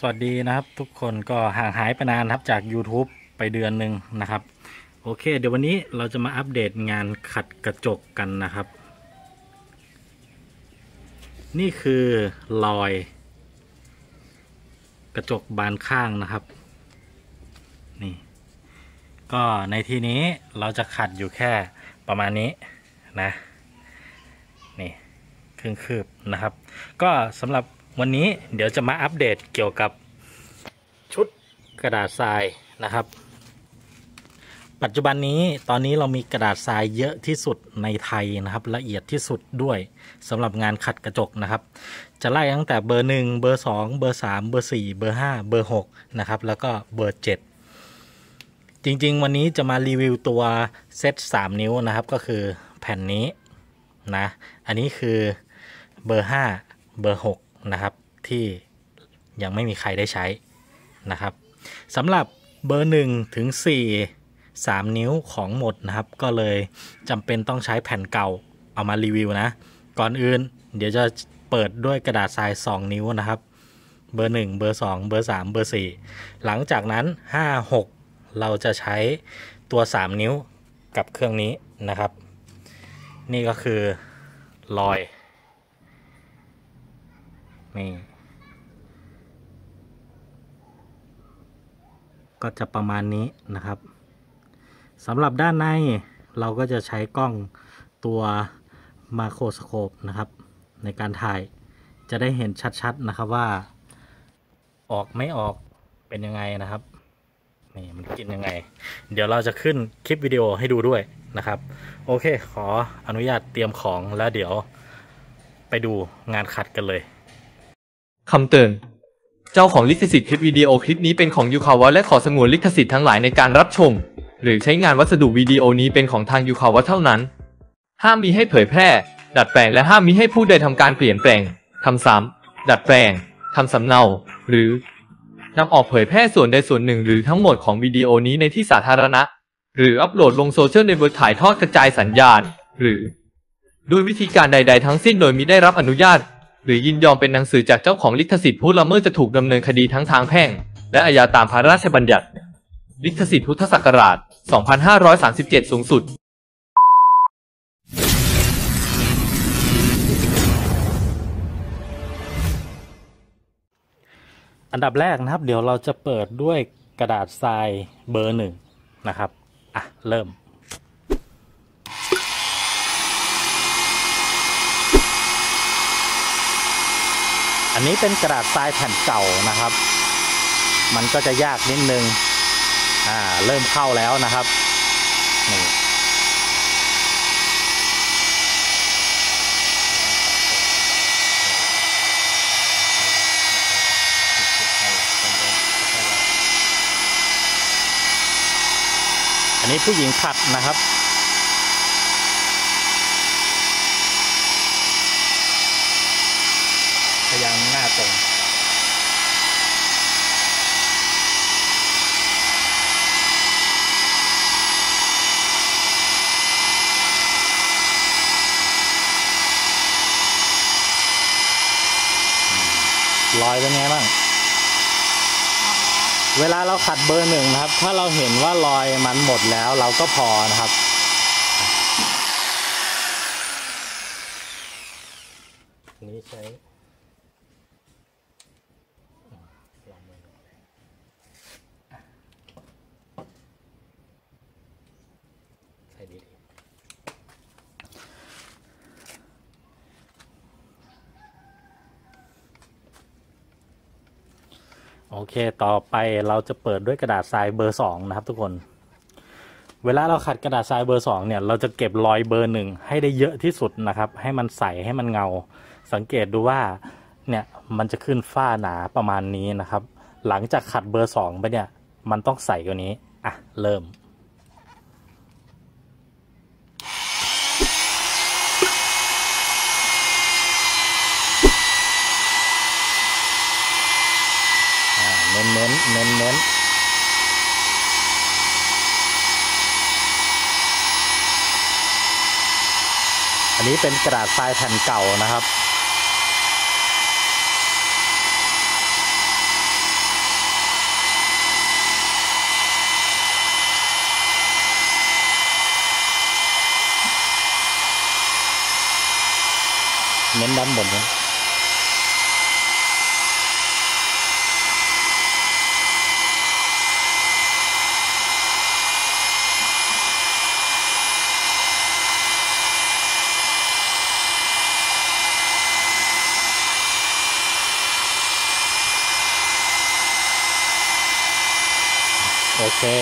วัสดีนะครับทุกคนก็ห่างหายไปนานครับจาก YouTube ไปเดือนหนึ่งนะครับโอเคเดี๋ยววันนี้เราจะมาอัปเดตงานขัดกระจกกันนะครับนี่คือรอยกระจกบานข้างนะครับนี่ก็ในที่นี้เราจะขัดอยู่แค่ประมาณนี้นะนี่ครึ่งคืบนะครับก็สำหรับวันนี้เดี๋ยวจะมาอัปเดตเกี่ยวกับชุดกระดาษทรายนะครับปัจจุบันนี้ตอนนี้เรามีกระดาษทรายเยอะที่สุดในไทยนะครับละเอียดที่สุดด้วยสำหรับงานขัดกระจกนะครับจะไล่ตั้งแต่เบอร์1เบอร์2เบอร์3เบอร์4เบอร์5เบอร์6นะครับแล้วก็เบอร์7จริงๆวันนี้จะมารีวิวตัวเซต3นิ้วนะครับก็คือแผ่นนี้นะอันนี้คือเบอร์5เบอร์6นะครับที่ยังไม่มีใครได้ใช้นะครับสำหรับเบอร์1ถึง3นิ้วของหมดนะครับก็เลยจำเป็นต้องใช้แผ่นเก่าเอามารีวิวนะก่อนอื่นเดี๋ยวจะเปิดด้วยกระดาษทราย2นิ้วนะครับเบอร์1เบอร์2เบอร์3เบอร์4หลังจากนั้น5 6เราจะใช้ตัว3นิ้วกับเครื่องนี้นะครับนี่ก็คือรอยนี่ก็จะประมาณนี้นะครับสำหรับด้านในเราก็จะใช้กล้องตัวมาโครสโคปนะครับในการถ่ายจะได้เห็นชัดๆนะครับว่าออกไม่ออกเป็นยังไงนะครับนี่มันกินยังไงเดี๋ยวเราจะขึ้นคลิปวิดีโอให้ดูด้วยนะครับโอเคขออนุญาตเตรียมของแล้วเดี๋ยวไปดูงานขัดกันเลยคำเตือนเจ้าของลิขสิทธิ์คลิปวิดีโอคลิปนี้เป็นของยูคาวะและขอสงวนลิขสิทธิ์ทั้งหลายในการรับชมหรือใช้งานวัสดุวิดีโอนี้เป็นของทางยูคาวะเท่านั้นห้ามมีให้เผยแพร่ดัดแปลงและห้ามมีให้ผู้ใดทำการเปลี่ยนแปลงทำซ้ำดัดแปลงทำสำเนาหรือนำออกเผยแพร่ส่วนใดส่วนหนึ่งหรือทั้งหมดของวิดีโอนี้ในที่สาธารณะหรืออัปโหลดลงโซเชียลเน็ตเวิร์กถ่ายทอดกระจายสัญญาณหรือด้วยวิธีการใดๆทั้งสิ้นโดยมิได้รับอนุญาตหรือยินยอมเป็นหนังสือจากเจ้าของลิขสิทธิ์ผู้ละเมิดจะถูกดำเนินคดีทั้งทางแพ่งและอาญาตามพระราชบัญญัติลิขสิทธิ์พุทธศักราช 2537 สูงสุดอันดับแรกนะครับเดี๋ยวเราจะเปิดด้วยกระดาษทรายเบอร์1นะครับเริ่มอันนี้เป็นกระดาษทรายแผ่นเก่านะครับมันก็จะยากนิดนึงเริ่มเข้าแล้วนะครับนี่อันนี้ผู้หญิงขัดนะครับพยายามหน้าตรงรอยเป็นไงบ้างเวลาเราขัดเบอร์1นะครับถ้าเราเห็นว่ารอยมันหมดแล้วเราก็พอนะครับนี้ใช้ดีโอเคต่อไปเราจะเปิดด้วยกระดาษทรายเบอร์2นะครับทุกคนเวลาเราขัดกระดาษทรายเบอร์2เนี่ยเราจะเก็บรอยเบอร์1ให้ได้เยอะที่สุดนะครับให้มันใสให้มันเงาสังเกตดูว่าเนี่ยมันจะขึ้นฝ้าหนาประมาณนี้นะครับหลังจากขัดเบอร์2ไปเนี่ยมันต้องใสกว่านี้เริ่มเน้นอันนี้เป็นกระดาษทรายแผ่นเก่านะครับน้นด้านบนนะโอเค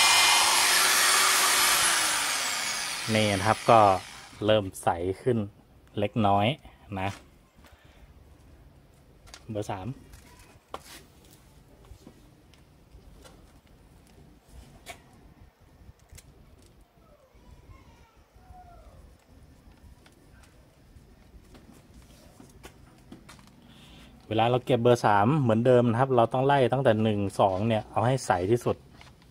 นี่นะครับก็เริ่มใสขึ้นเล็กน้อยนะเบอร์ 3เวลาเราเก็บเบอร์ 3เหมือนเดิมนะครับเราต้องไล่ตั้งแต่1 2เนี่ยเอาให้ใสที่สุด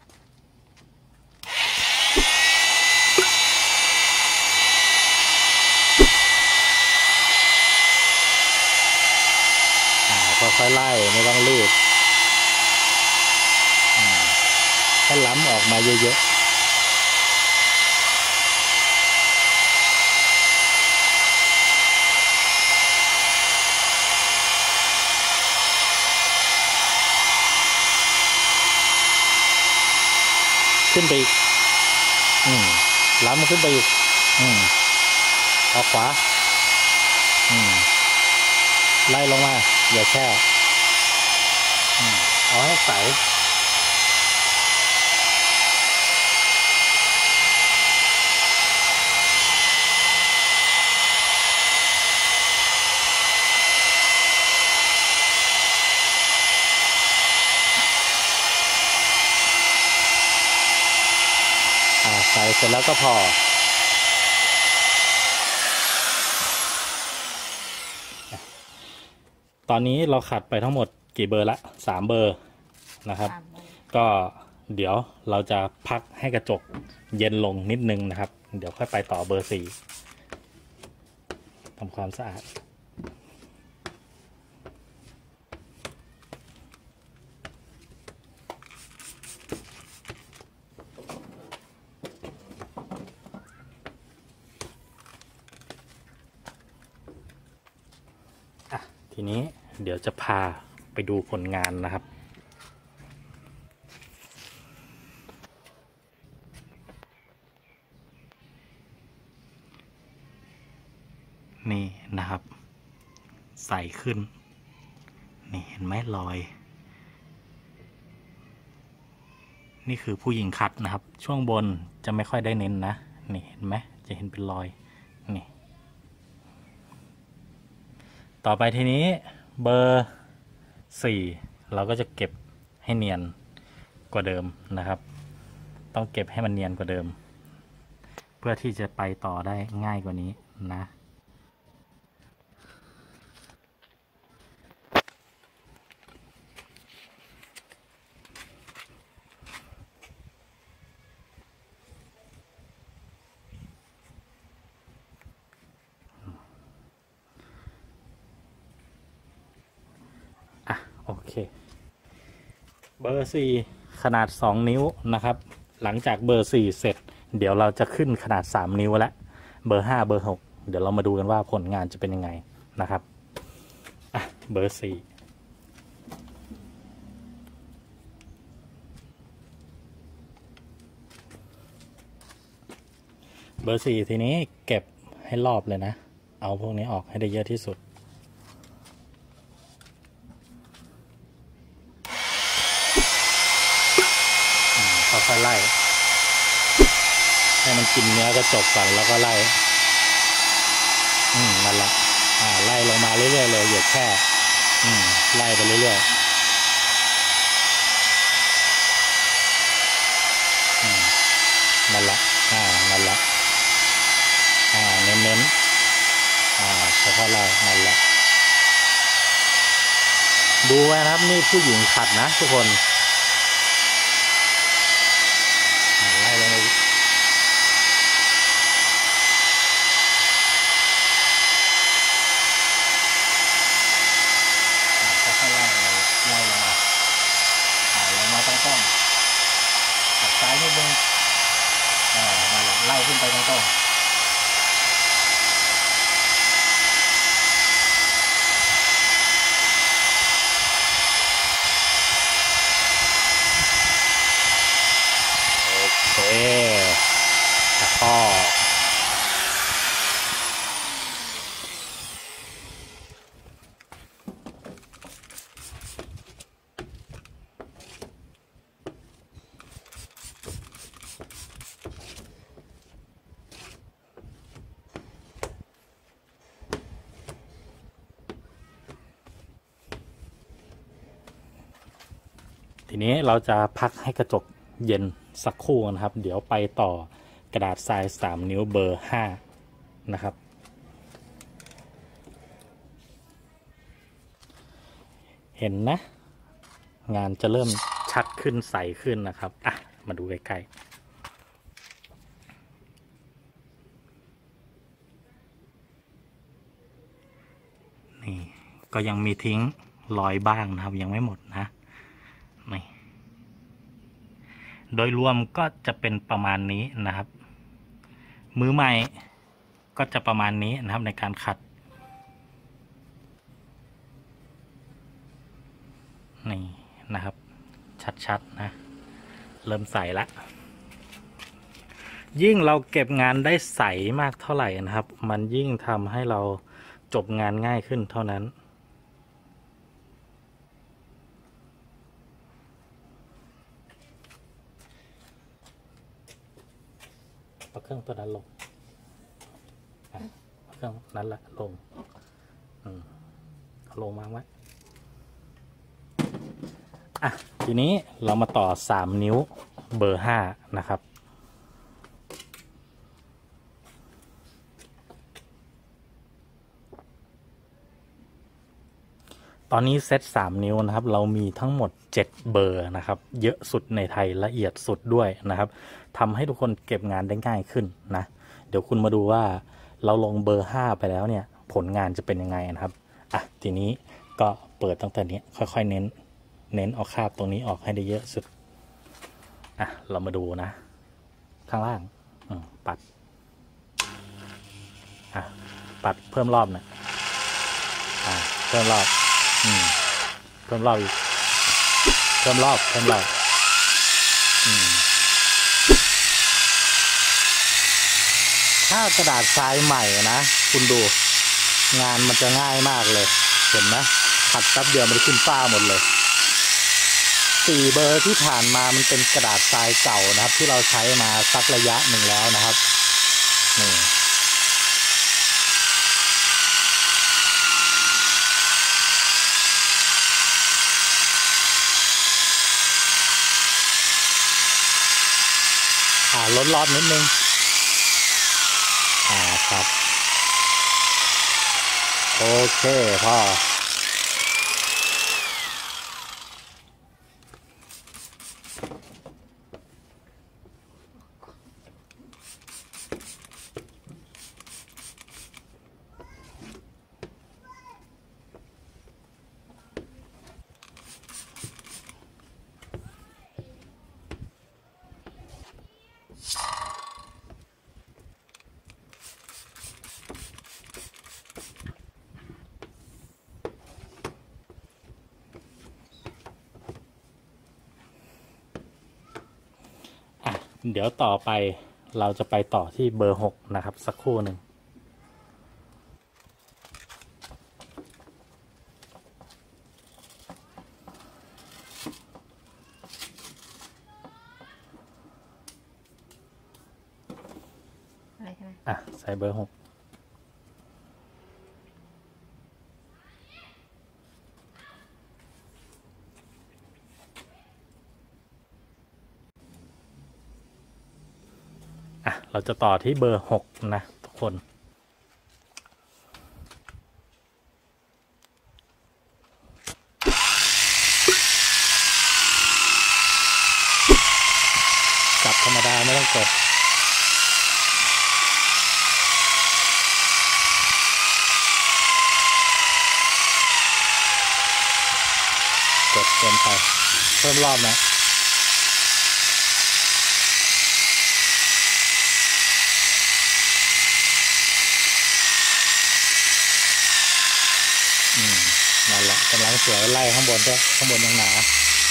ค่อยๆไล่ไม่ต้องรีบให้ล้ำออกมาเยอะๆขึ้นไปอีกล้ำขึ้นไปอีกออกขวาไล่ลงมาอย่าแช่เอาให้ใสใส่เสร็จแล้วก็พอตอนนี้เราขัดไปทั้งหมดกี่เบอร์ละ3 เบอร์นะครับก็เดี๋ยวเราจะพักให้กระจกเย็นลงนิดนึงนะครับเดี๋ยวค่อยไปต่อเบอร์ 4ทำความสะอาดทีนี้เดี๋ยวจะพาไปดูผลงานนะครับนี่นะครับใสขึ้นนี่เห็นไหมรอยนี่คือผู้หญิงขัดนะครับช่วงบนจะไม่ค่อยได้เน้นนะนี่เห็นไหมจะเห็นเป็นรอยนี่ต่อไปทีนี้เบอร์ 4เราก็จะเก็บให้เนียนกว่าเดิมนะครับต้องเก็บให้มันเนียนกว่าเดิมเพื่อที่จะไปต่อได้ง่ายกว่านี้นะโอเคเบอร์ 4ขนาด2 นิ้วนะครับหลังจากเบอร์ 4เสร็จเดี๋ยวเราจะขึ้นขนาด3 นิ้วแล้วเบอร์ 5เบอร์ 6เดี๋ยวเรามาดูกันว่าผลงานจะเป็นยังไงนะครับเบอร์ 4เบอร์ 4ทีนี้เก็บให้รอบเลยนะเอาพวกนี้ออกให้ได้เยอะที่สุดค่อยๆไล่ให้มันกินเนื้อกระจกก่อนแล้วก็ไล่นั่นแหละไล่ลงมาเรื่อยๆเลยอย่าแค่ไล่ไปเรื่อยๆนั่นแหละนั่นแหละเน้นๆค่อยๆไล่นั่นแหละดูไว้นะครับนี่ผู้หญิงขัดนะทุกคนไล่ลงไปค่อยๆไล่ลงมาลงมาตรงๆตัดซ้ายนิดนึงนั่นแหละไล่ขึ้นไปตรงๆทีนี้เราจะพักให้กระจกเย็นสักครู่นะครับเดี๋ยวไปต่อกระดาษทราย3 นิ้วเบอร์ 5นะครับเห็นนะงานจะเริ่มชัดขึ้นใสขึ้นนะครับอ่ะมาดูใกล้ๆนี่ก็ยังมีทิ้งรอยบ้างนะครับยังไม่หมดนะนี่โดยรวมก็จะเป็นประมาณนี้นะครับมือใหม่ก็จะประมาณนี้นะครับในการขัดนี่นะครับชัดๆนะเริ่มใสละยิ่งเราเก็บงานได้ใสมากเท่าไหร่นะครับมันยิ่งทำให้เราจบงานง่ายขึ้นเท่านั้นเอาเครื่องตัวนั้นลงเอาเครื่องนั้นละลงเอาลงมาไว้ทีนี้เรามาต่อ3 นิ้วเบอร์ 5นะครับตอนนี้เซต3 นิ้วนะครับเรามีทั้งหมด7เบอร์นะครับเยอะสุดในไทยละเอียดสุดด้วยนะครับทำให้ทุกคนเก็บงานได้ง่ายขึ้นนะเดี๋ยวคุณมาดูว่าเราลงเบอร์ 5ไปแล้วเนี่ยผลงานจะเป็นยังไงนะครับทีนี้ก็เปิดตั้งแต่นี้ค่อยๆเน้นเอาคราบตรงนี้ออกให้ได้เยอะสุดเรามาดูนะข้างล่างปัดปัดเพิ่มรอบนะเพิ่มรอบเพิ่มรอบอีกเพิ่มรอบถ้ากระดาษทรายใหม่นะคุณดูงานมันจะง่ายมากเลยเห็นไหมขัดแป๊บเดียวมันขึ้นฟ้าหมดเลย4 เบอร์ที่ผ่านมามันเป็นกระดาษทรายเก่านะครับที่เราใช้มาสักระยะหนึ่งแล้วนะครับนี่ลดรอบนิดนึงครับโอเคพ่อเดี๋ยวต่อไปเราจะไปต่อที่เบอร์ 6นะครับสักครู่หนึ่งอะไรใช่ไหมใส่เบอร์ 6เราจะต่อที่เบอร์ 6นะทุกคนจับธรรมดาไม่ต้องกดเกินไปเพิ่มรอบนะนั่นแหละกำลังสวยไล่ข้างบนด้วยข้างบนยังหนา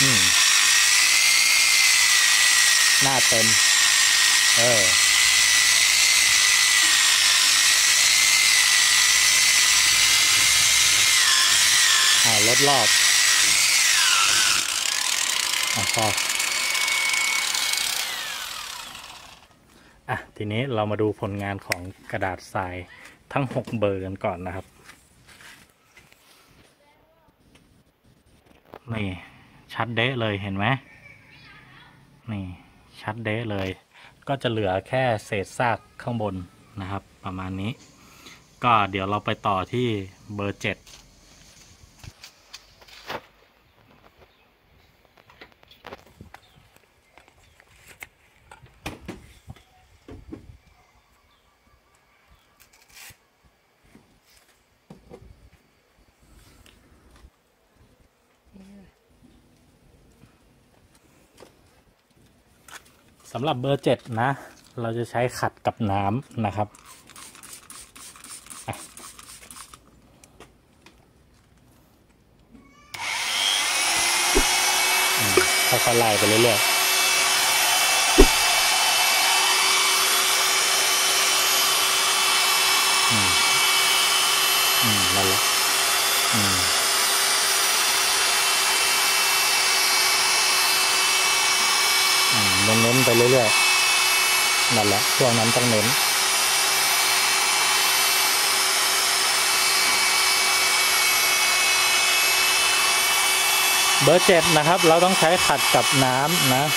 หน้าเต็มลดรอบพอทีนี้เรามาดูผลงานของกระดาษทรายทั้ง6 เบอร์กันก่อนนะครับนี่ชัดเด๊ะเลยเห็นไหมนี่ชัดเด๊ะเลย ก็จะเหลือแค่เศษซากข้างบนนะครับ ประมาณนี้ ก็เดี๋ยวเราไปต่อที่เบอร์ 7สำหรับเบอร์ 7นะ เราจะใช้ขัดกับน้ำนะครับค่อยๆไล่ไปเรื่อยๆนั่นแหละเน้นๆไปเรื่อยๆนั่นแหละช่วงนั้นต้องเน้นเบอร์ 7นะครับเราต้องใช้ขัดกับน้ำนะ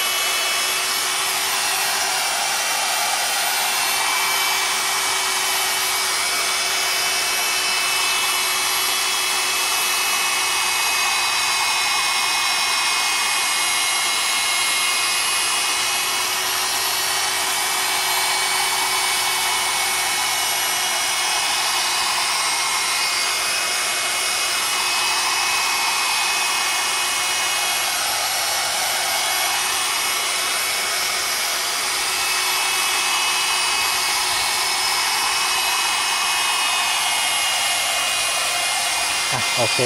โอเค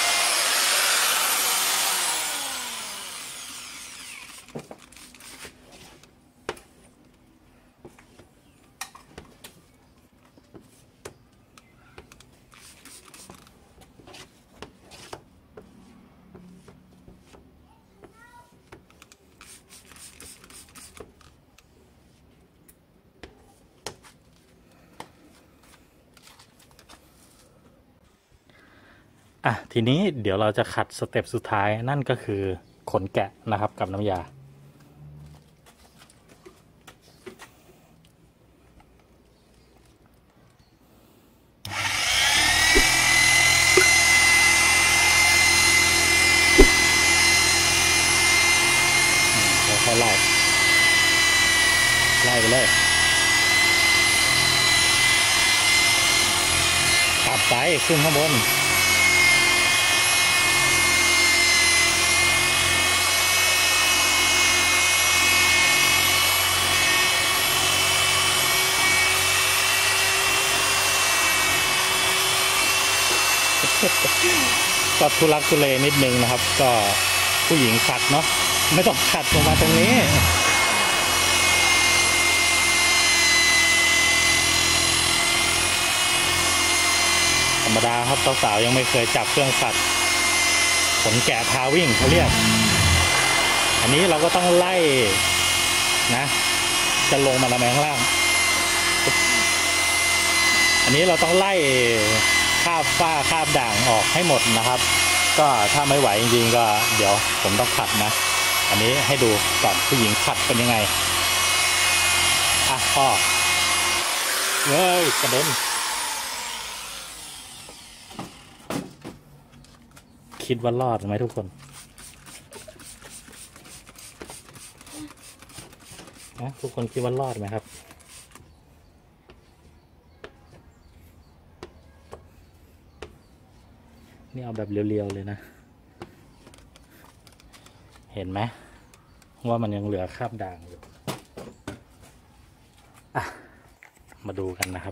ทีนี้เดี๋ยวเราจะขัดสเต็ปสุดท้ายนั่นก็คือขนแกะนะครับกับน้ำยาค่อยๆไล่ไปเลยกลับไปขึ้นข้างบนก็ทุลักทุเลนิดนึงนะครับก็ผู้หญิงขัดเนาะไม่ต้องขัดลงมาตรงนี้ธรรมดาครับสาวๆยังไม่เคยจับเครื่องขัดขนแกะพาวิ่งเขาเรียกอันนี้เราก็ต้องไล่นะจะลงมาละแมข้างล่างอันนี้เราต้องไล่คาบฝ้าคาบด่างออกให้หมดนะครับก็ถ้าไม่ไหวจริงๆก็เดี๋ยวผมต้องขัดนะอันนี้ให้ดูก่อนผู้หญิงขัดเป็นยังไงพ่อเฮ้ยกระเด็นคิดว่ารอดไหมทุกคนทุกคนคิดว่ารอดไหมครับนี่เอาแบบเรียวๆเลยนะเห็นไหมว่ามันยังเหลือคราบด่างอยู่มาดูกันนะครับ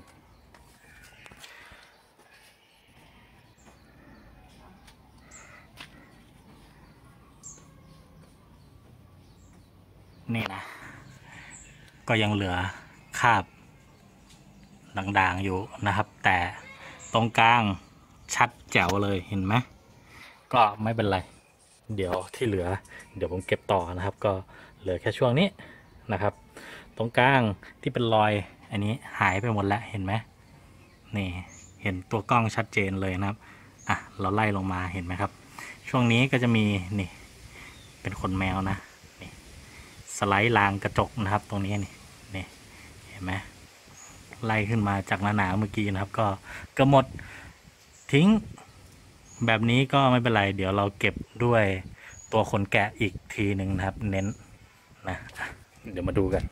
นี่นะก็ยังเหลือคราบด่างๆอยู่นะครับแต่ตรงกลางชัดแจ๋วเลยเห็นไหมก็ไม่เป็นไรเดี๋ยวที่เหลือเดี๋ยวผมเก็บต่อนะครับก็เหลือแค่ช่วงนี้นะครับตรงกลางที่เป็นรอยอันนี้หายไปหมดแล้วเห็นไหมนี่เห็นตัวกล้องชัดเจนเลยนะครับเราไล่ลงมาเห็นไหมครับช่วงนี้ก็จะมีนี่เป็นขนแมวนะนี่สไลด์รางกระจกนะครับ ตรงนี้นี่เห็นไหมไล่ขึ้นมาจากหนาๆเมื่อกี้นะครับ ก็หมดทิ้งแบบนี้ก็ไม่เป็นไรเดี๋ยวเราเก็บด้วยตัวขนแกะอีกทีหนึ่งนะครับ เน้นนะเดี๋ยวมาดูกัน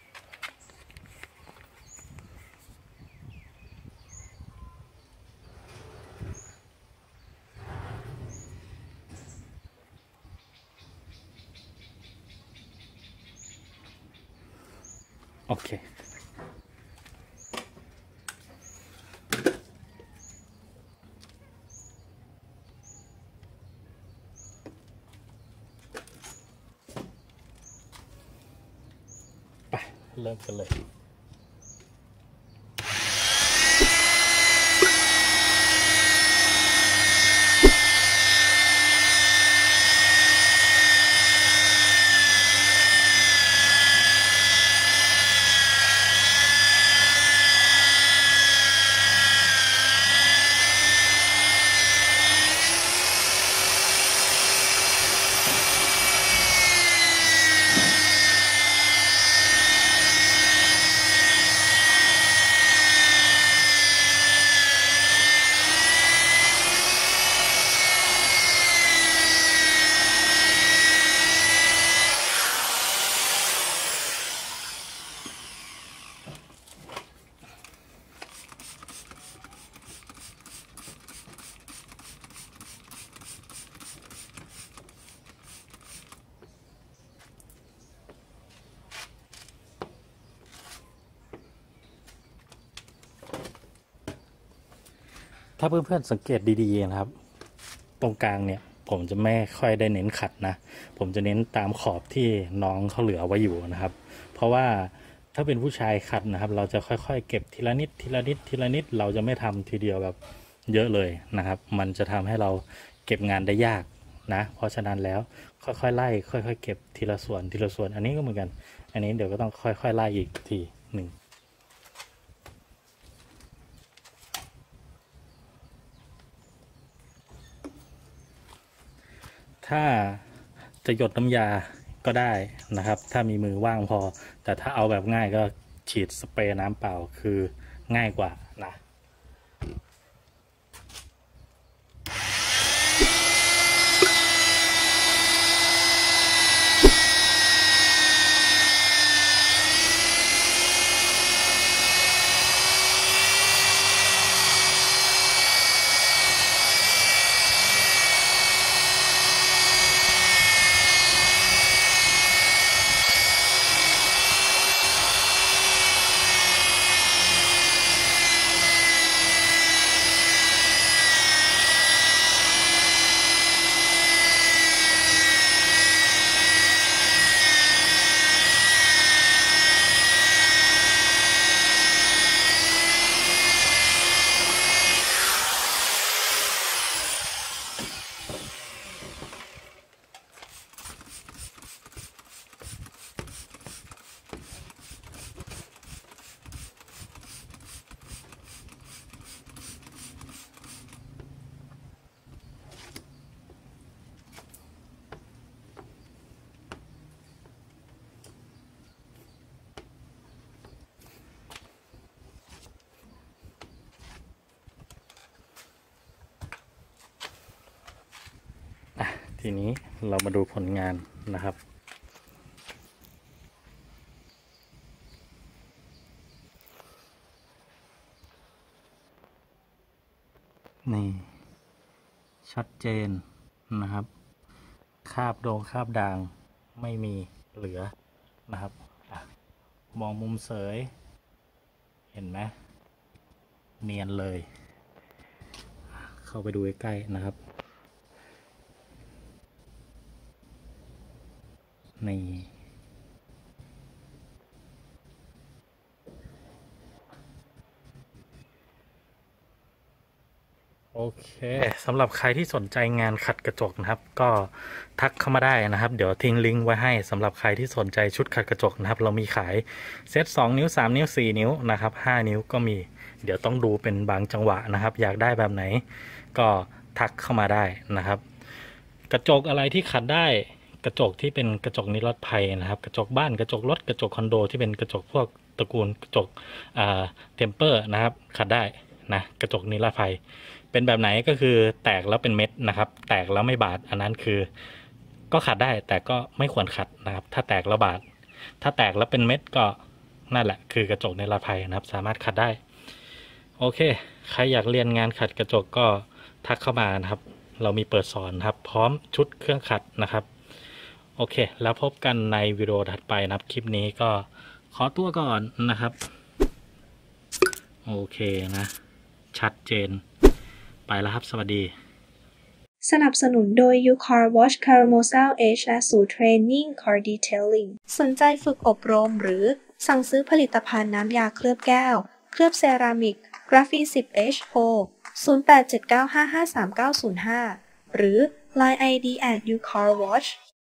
โอเคไปเริ่มกันเลยถ้าเพื่อนๆสังเกตดีๆนะครับตรงกลางเนี่ยผมจะไม่ค่อยได้เน้นขัดนะผมจะเน้นตามขอบที่น้องเขาเหลือไว้อยู่นะครับเพราะว่าถ้าเป็นผู้ชายขัดนะครับเราจะค่อยๆเก็บทีละนิดทีละนิดทีละนิดเราจะไม่ทำทีเดียวแบบเยอะเลยนะครับมันจะทำให้เราเก็บงานได้ยากนะเพราะฉะนั้นแล้วค่อยๆไล่ค่อยๆเก็บทีละส่วนทีละส่วนอันนี้ก็เหมือนกันอันนี้เดี๋ยวก็ต้องค่อยๆไล่อีกทีหนึ่งถ้าจะหยดน้ำยาก็ได้นะครับถ้ามีมือว่างพอแต่ถ้าเอาแบบง่ายก็ฉีดสเปรย์น้ำเปล่าคือง่ายกว่านะ ทีนี้เรามาดูผลงานนะครับนี่ชัดเจนนะครับคราบโดงคราบด่างไม่มีเหลือนะครับมองมุมเสยเห็นไหมเนียนเลยเข้าไปดูใกล้ๆนะครับนี่โอเคสำหรับใครที่สนใจงานขัดกระจกนะครับก็ทักเข้ามาได้นะครับเดี๋ยวทิ้งลิงก์ไว้ให้สำหรับใครที่สนใจชุดขัดกระจกนะครับเรามีขายเซต2 นิ้ว 3 นิ้ว 4 นิ้วนะครับ5 นิ้วก็มีเดี๋ยวต้องดูเป็นบางจังหวะนะครับอยากได้แบบไหนก็ทักเข้ามาได้นะครับกระจกอะไรที่ขัดได้กระจกที่เป็นกระจกนิรภัยนะครับกระจกบ้านกระจกรถกระจกคอนโดที่เป็นกระจกพวกตระกูลกระจกเทมเปอร์นะครับขัดได้นะกระจกนิรภัยเป็นแบบไหนก็คือแตกแล้วเป็นเม็ดนะครับแตกแล้วไม่บาดอันนั้นคือก็ขัดได้แต่ก็ไม่ควรขัดนะครับถ้าแตกแล้วบาดถ้าแตกแล้วเป็นเม็ดก็นั่นแหละคือกระจกนิรภัยนะครับสามารถขัดได้โอเคใครอยากเรียนงานขัดกระจกก็ทักเข้ามานะครับเรามีเปิดสอนครับพร้อมชุดเครื่องขัดนะครับโอเคแล้วพบกันในวิดีโอถัดไปนะครับคลิปนี้ก็ขอตัวก่อนนะครับโอเคนะชัดเจนไปแล้วครับสวัสดีสนับสนุนโดย UCAR Watch Carousel Edge และศูนย์ Training Car Detailing สนใจฝึกอบรมหรือสั่งซื้อผลิตภัณฑ์น้ำยาเคลือบแก้ว เคลือบเซรามิก กราฟีน 10H โทร 0879553905 หรือ Line ID @UCAR Watch